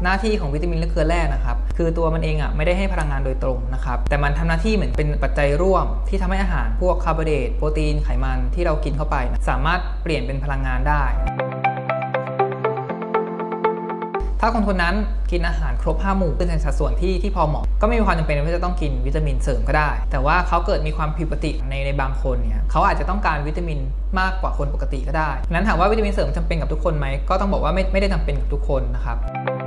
หน้าที่ของวิตามินและเกลือแร่นะครับคือตัวมันเองไม่ได้ให้พลังงานโดยตรงนะครับแต่มันทำหน้าที่เหมือนเป็นปัจจัยร่วมที่ทำให้อาหารพวกคาร์โบไฮเดรตโปรตีนไขมันที่เรากินเข้าไปสามารถเปลี่ยนเป็นพลังงานได้ถ้าคนนั้นกินอาหารครบ5 หมู่เป็นสัดส่วนที่พอเหมาะก็ไม่มีความจำเป็นว่าจะต้องกินวิตามินเสริมก็ได้แต่ว่าเขาเกิดมีความผิดปกติในบางคนเนี่ยเขาอาจจะต้องการวิตามินมากกว่าคนปกติก็ได้งั้นถามว่าวิตามินเสริมจำเป็นกับทุกคนไหมก็ต้องบอกว่าไม่ได้จำเป็นกับทุกคนนะครับ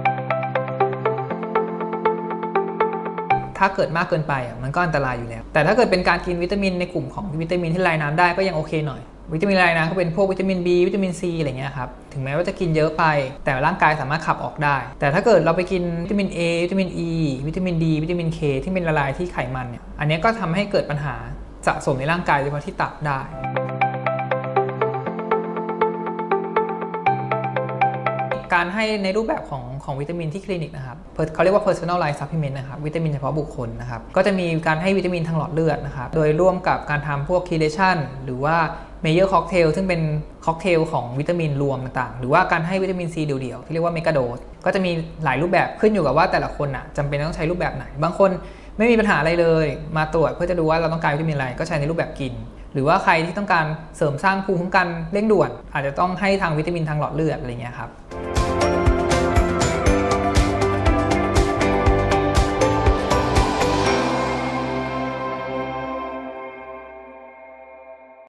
ถ้าเกิดมากเกินไปมันก็อันตรายอยู่แล้วแต่ถ้าเกิดเป็นการกินวิตามินในกลุ่มของวิตามินที่ละลายน้ำได้ก็ยังโอเคหน่อยวิตามินละลายน้ำก็เป็นพวกวิตามิน B วิตามิน C อะไรเงี้ยครับถึงแม้ว่าจะกินเยอะไปแต่ร่างกายสามารถขับออกได้แต่ถ้าเกิดเราไปกินวิตามิน A วิตามิน E วิตามิน D วิตามิน K ที่เป็นละลายที่ไขมันเนี่ยอันนี้ก็ทำให้เกิดปัญหาสะสมในร่างกายโดยเฉพาะที่ตับได้การให้ในรูปแบบของวิตามินที่คลินิกนะครับเขาเรียกว่า personalized supplement นะครับวิตามินเฉพาะบุคคลนะครับก็จะมีการให้วิตามินทางหลอดเลือดนะครับโดยร่วมกับการทำพวก chelation หรือว่า Meyer cocktail ซึ่งเป็นค็อกเทลของวิตามินรวมต่างๆหรือว่าการให้วิตามิน C เดี่ยวๆที่เรียกว่า mega dose ก็จะมีหลายรูปแบบขึ้นอยู่กับว่าแต่ละคนจำเป็นต้องใช้รูปแบบไหนบางคนไม่มีปัญหาอะไรเลยมาตรวจเพื่อจะดูว่าเราต้องการวิตามินอะไรก็ใช้ในรูปแบบกินหรือว่าใครที่ต้องการเสริมสร้างภูมิคุ้มกันเร่งด่วนอาจจะต้องให้ทางวิตามินทางหลอดเลือดอะไรเงี้ยครับ